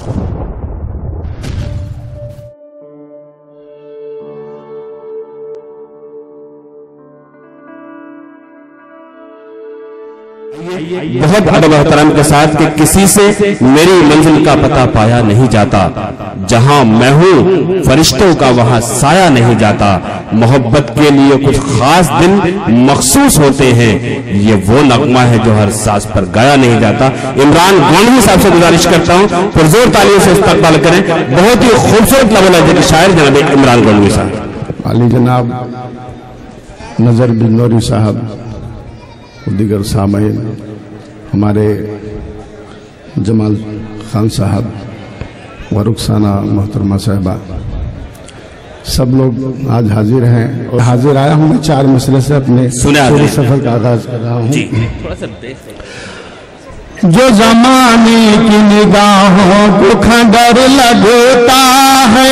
बहुत अदब एहतराम के साथ कि किसी से मेरी मंजिल का पता पाया नहीं जाता, जहां मैं हूं फरिश्तों का वहां साया नहीं जाता। मोहब्बत के लिए कुछ खास दिन मखसूस होते हैं, ये वो नगमा है जो हर सांस पर गाया नहीं जाता। इमरान गोंडवी साहब से गुजारिश करता हूं पुरजोर तालियों से इस्तकबाल करें। बहुत ही खूबसूरत लफ्ज़ के शायर जनाब इमरान गोंडवी साहब। अली जनाब नजर बिनौरी साहब, दीगर सामईन, हमारे जमाल खान साहब व रुखसाना मोहतरमा साहबा, सब लोग आज हाजिर हैं। और हाजिर आया हूँ मैं 4 मसले से अपने सफर का आगाज कर रहा हूँ। जो जमाने की निगाहों को खंडर लगता है,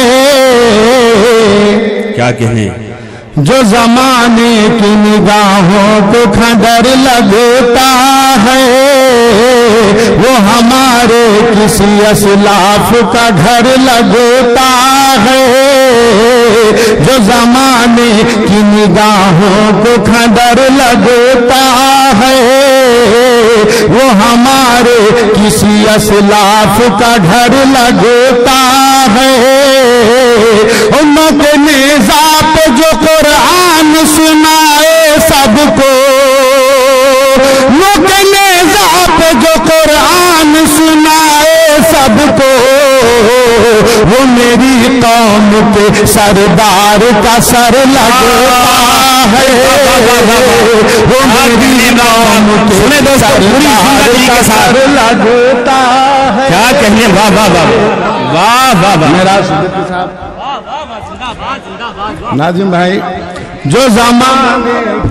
क्या कहें, जो जमाने की निगाहों को खंडर लगता है, वो हमारे किसी असलाफ का घर लगता है। जो जमाने की निगाहों को खंडर लगता है, वो हमारे किसी असलाफ का घर लगता है। उनके निज़ात जो कुरान सुनाए सबको, उनके निज़ात जो कुरान सुनाए सबको, वो मेरी कौम के सरदार का सर लगता है। वो मेरी कौम के सरदार का सर लगता है। क्या कहिए, वाह वाह वाह वाह वाह वाह। मेरा साहब नाजिम भाई, जो ज़माने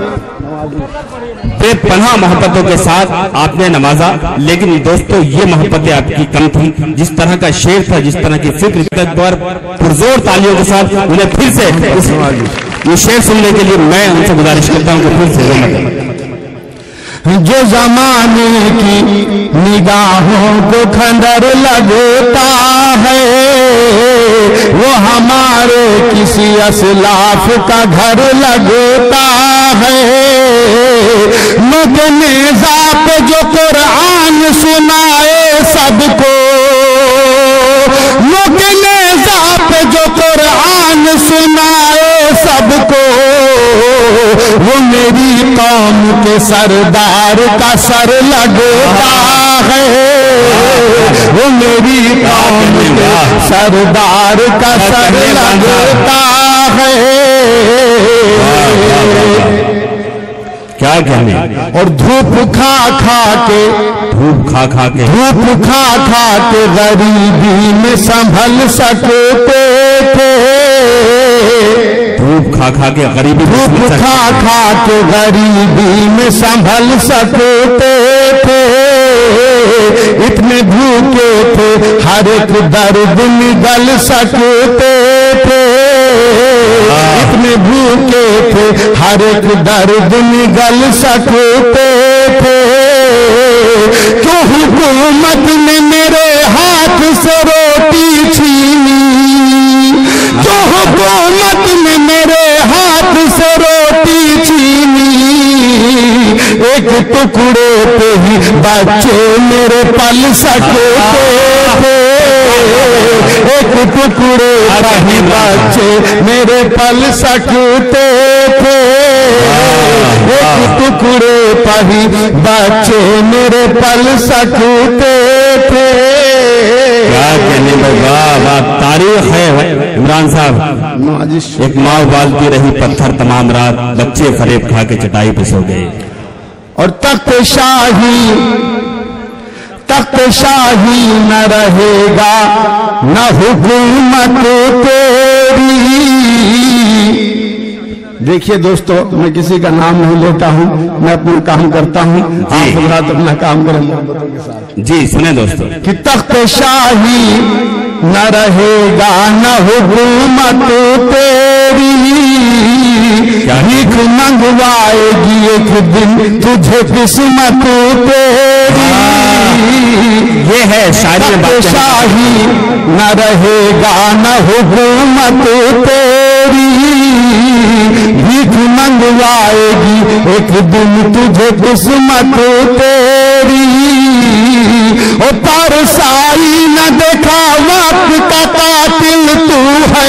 बेपनाह मोहब्बतों के साथ आपने नवाजा, लेकिन दोस्तों ये मोहब्बतें आपकी कम थी। जिस तरह का शेर था, जिस तरह की फिक्र, पर पुरजोर तालियों के साथ उन्हें फिर से ये शेर सुनने के लिए मैं उनसे गुजारिश करता हूँ कि फिर से जो जमाने की निगाहों को खंडर लगता है, वो हमारे किसी असलाफ का घर लगता है। मदनेज़ा पे जो कुरान सुनाए सबको, मदनेज़ा पे जो कुरान सुनाए सबको, वो मेरी कौम के सरदार का सर लगता है। वो मेरी कौम के सरदार का सर लगता है। क्या कहने, और धूप खा खा के गरीबी में संभल सकते थे। धूप खा खा के गरीबी में संभल सकते थे। इतने भूखे थे हर एक दर्द निगल सकते थे। इतने भूखे थे हर एक दर्द निगल सकते थे। क्यों हुकूमत ने मेरे हाथ से रोटी छीनी, क्यों हुकूमत ने मेरे हाथ से रोटी छीनी। एक टुकड़े पे ही बच्चे मेरे पल सकते थे। एक टुकड़े पे ही बच्चे मेरे पल सकते थे। एक टुकड़े पे ही बच्चे मेरे पल सकते थे। क्या कहने भाई, वाह वाह, तारीख है इमरान साहब। एक माँ उबालती रही पत्थर तमाम रात, बच्चे फरेब खा के चटाई पे सो गए। और तख्त शाही न रहेगा न हुकूमत तेरी। देखिए दोस्तों, मैं किसी का नाम नहीं लेता हूँ, मैं अपना काम करता हूँ। आप हजरात अपना काम करें मोहब्बतों के साथ। जी सुने दोस्तों, कि तख्त शाही न रहेगा न हुकूमत तेरी। भीख मंगवाएगी एक दिन तुझे किस्मत तेरी। ये है शाही न रहेगा न हुकूमत तेरी। भीख मंगवाएगी एक दिन तुझे किस्मत तेरी। ओ तरसाई न देखा वक्त का कातिल तू है।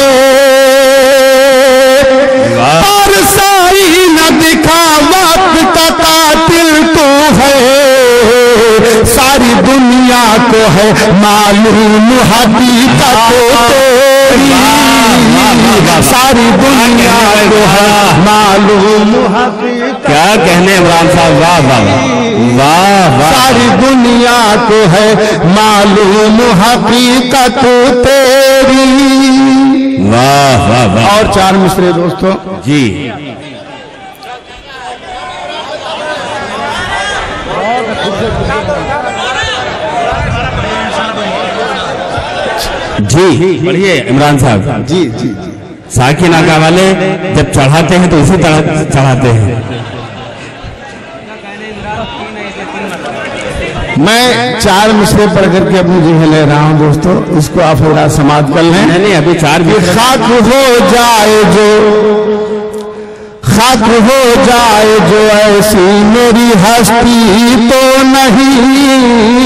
तरसाई न देखा वक्त का कातिल तू है। सारी दुनिया को है मालूम हकीकत तेरी। सारी दुनिया को है मालूम हकीकत। क्या कहने इमरान साहब, वाह वाह वाह वाह। सारी दुनिया को है मालूम हकीकत तेरी। वाह वाह वाह। और चार मिसरे दोस्तों जी जी बढ़िए इमरान साहब। जी जी जी। साकिनाका वाले जब चढ़ाते हैं तो इसी तरह चढ़ाते हैं। मैं चार मिसरे पढ़ करके अपनी जगह ले रहा हूं दोस्तों, इसको आप थोड़ा समाप्त कर लें। नहीं अभी चार खाक हो जाए जो, खाक हो जाए जो ऐसी मेरी हस्ती तो नहीं।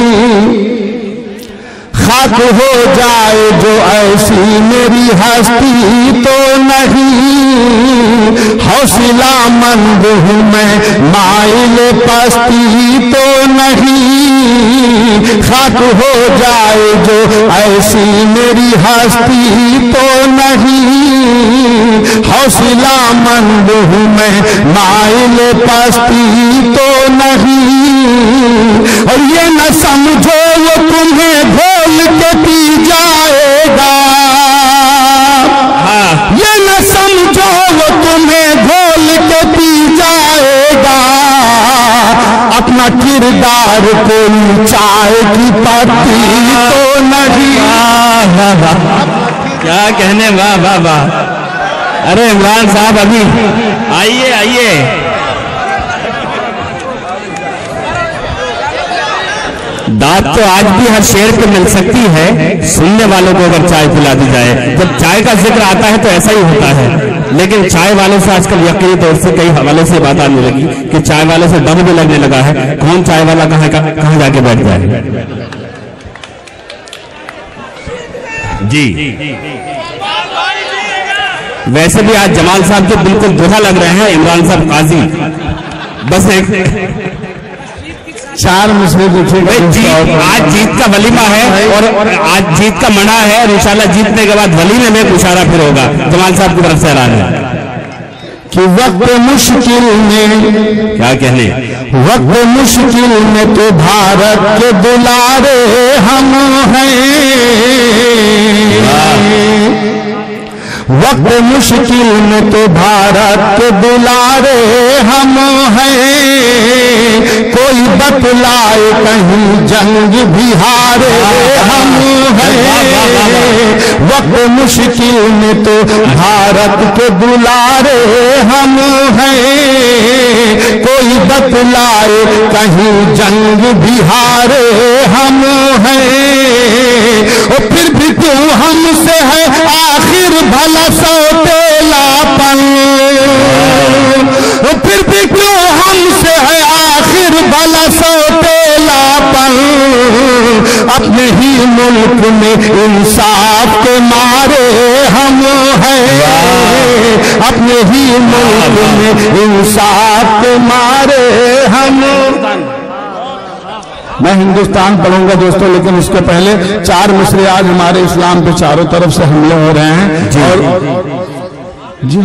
खाक हो जाए जो ऐसी मेरी हस्ती तो नहीं। हौसला मंद हूँ मैं माइल पस्ती तो नहीं। खाक हो जाए जो ऐसी मेरी हस्ती तो नहीं। हौसला मंद हूँ मैं माइल पस्ती तो नहीं। और ये न समझो वो तुम्हें घोल के पी जाएगा। ये न समझो वो तुम्हें घोल के पी जाएगा। अपना किरदार कोई चाय की पत्ती तो नहीं। क्या कहने, वाह वाह वाह। अरे इमरान साहब अभी आइए आइए। दाद तो आज भी हर शेर पे मिल सकती है, सुनने वालों को अगर चाय पिला दी जाए। जब चाय का जिक्र आता है तो ऐसा ही होता है। लेकिन चाय वालों से आजकल यकीनी तौर से कई हवाले से बात आने लगी कि चाय वाले से डर भी लगने लगा है, कौन चाय वाला कहाँ जाके बैठ जाए। जी वैसे भी आज जमाल साहब तो बिल्कुल दूल्हा लग रहे हैं, इमरान साहब काजी। बस एक चार मिसरे देखिएगा। आज जीत का वलीमा है और आज जीत का मना है और इंशाल्लाह जीतने के बाद वलीमे में इशारा फिर होगा। जमाल साहब की तरफ से ऐलान है कि वक्त मुश्किल में, क्या कहने, वक्त मुश्किल में तो भारत के दुलारे हम हैं। वक्त मुश्किल में तो भारत के दुलारे हम हैं। कोई बतलाए कहीं जंग भी हारे हम हैं। वक्त मुश्किल में तो भारत के दुलारे हम हैं। कोई बतलाए कहीं जंग भी हारे हम हैं। और फिर भी तू हमसे है आखिर भला सौतेलापन। फिर भी क्यों हमसे है आखिर भला सौतेलापन। अपने ही मुल्क में इंसाफ के मारे हम हैं। अपने ही मुल्क में इंसाफ के मारे हम। मैं हिंदुस्तान पढ़ूंगा दोस्तों, लेकिन उसके पहले चार मिसरे। आज हमारे इस्लाम पे चारों तरफ से हमले हो रहे हैं और जी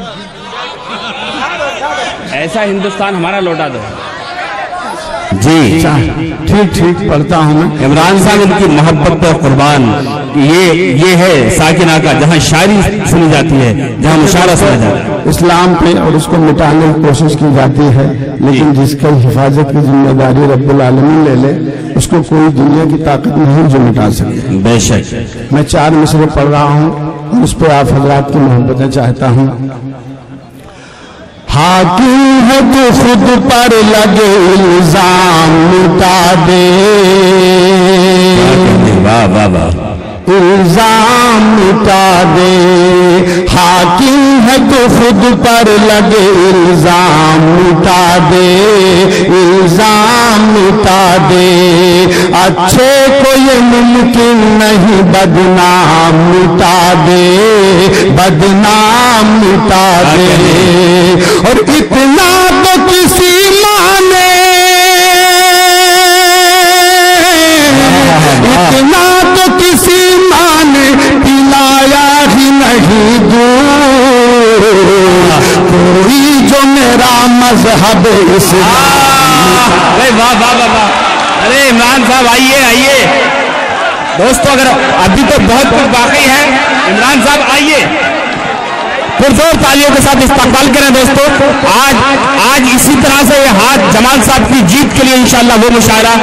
ऐसा हिंदुस्तान हमारा लौटा दो। जी ठीक ठीक पढ़ता हूँ मैं। इमरान साहब उनकी मोहब्बत पर कुर्बान। ये है साकिनाका, जहाँ शायरी सुनी जाती है, जहाँ मुशायरा सुना जाता है। इस्लाम पे और उसको मिटाने की कोशिश की जाती है, लेकिन जिसकी हिफाजत की जिम्मेदारी रब्बुल आलमीन ले ले, उसको कोई दुनिया की ताकत नहीं जो मिटा सके। बेशक। मैं चार मिसरे पढ़ रहा हूँ और उस पर आप हजरात की मोहब्बतें चाहता हूँ। हाकिम है तो खुद पर लगे इल्जाम मिटा दे। वाह वाह वाह। इल्जाम मिटा दे। हाकिम है तो खुद पर लगे इल्जाम मिटा दे। इल्जाम मिटा दे। अच्छे को ये मुमकिन नहीं बदनाम मिटा दे। बदनाम मिटा दे। और इतना तो किसी माने, इतना तो किसी माने पिलाया ही नहीं दूर। कोई जो मेरा मजहब इस्लाम। अरे वाह वाह वाह वाह। अरे इमरान साहब आइए आइए। दोस्तों अगर अभी तो बहुत कुछ बाकी है, इमरान साहब आइए, पुरजोर तालियों के साथ इस्तकबाल करें। दोस्तों आज इसी तरह से ये हाथ जमाल साहब की जीत के लिए इंशाअल्लाह वो मुशायरा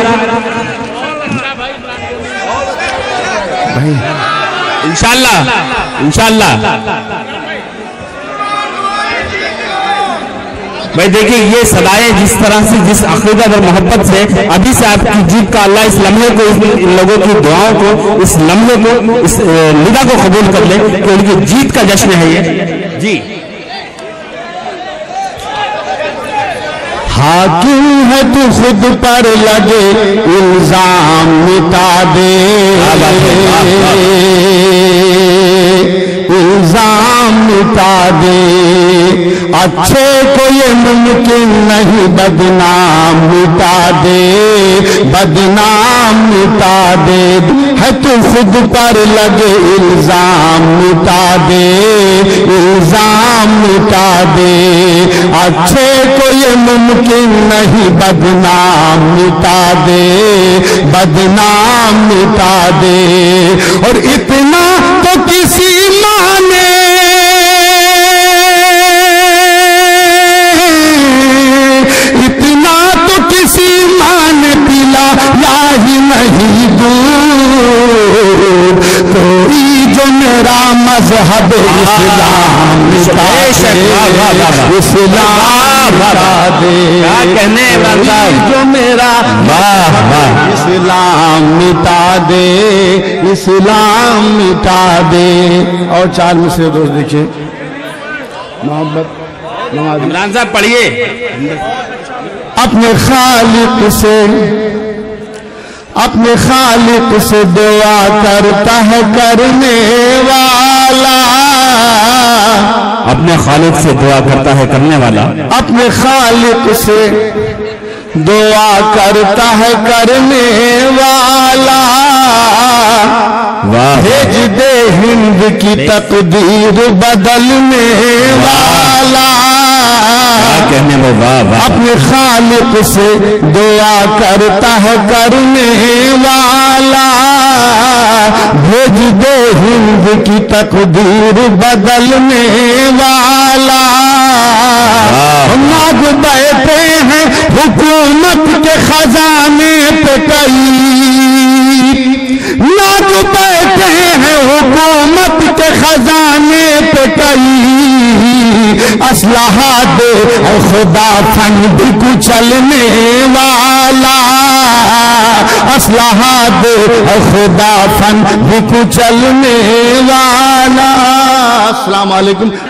इंशाअल्लाह भाई। देखिए ये सदाएं जिस तरह से, जिस अकीदत और मोहब्बत से अभी से आपकी जीत का अल्लाह इस लम्हे को, इन लोगों की दुआओं को, इस लम्हे को, इस निदा को कबूल कर ले कि उनकी जीत का जश्न है ये जी। हाकिम है तू खुद पर लगे इल्जाम मिटा दे। इल्जाम मिटा दे। अच्छे को ये मुमकिन नहीं बदनाम मिटा दे। बदनाम मिटा दे। है तू खुद पर लगे इल्जाम मिटा दे। इल्जाम मिटा दे। अच्छे को ये मुमकिन नहीं बदनाम मिटा दे। बदनाम मिटा दे। और इतना तो किसी माने, इतना तो किसी माने पिला या ही नहीं दूर। कोई जो मेरा मजहब इस्लाम मिटा दे। इस्लाम मिटा दे। क्या कहने जो मेरा इस्लाम मिटा दे। इस्लाम मिटा दे। और 4 मिसरे दोस्त देखिए। मोहब्बत इमरान साहब पढ़िए। अपने खालिक से, अपने खालिक से दुआ करता है करने वाला। अपने खालिक से दुआ करता है करने वाला। अपने खालिक से दुआ करता है करने वाला। वाह। भेज दे हिंद की तकदीर बदलने वाला। कहने वो वाह वाह। अपने खालिक से दुआ करता है करने वाला। भेज दे हिंद की तकदीर बदलने वाला। नाग बैठे हैं हुकूमत के खजाने पे कई। नाग बैठे हैं हुकूमत के खजाने पे कई। असलहा दे और खुदा फन भी कुचलने वाला। असलहा दे और खुदा फन भी कुचलने वाला। अस्सलाम वालेकुम।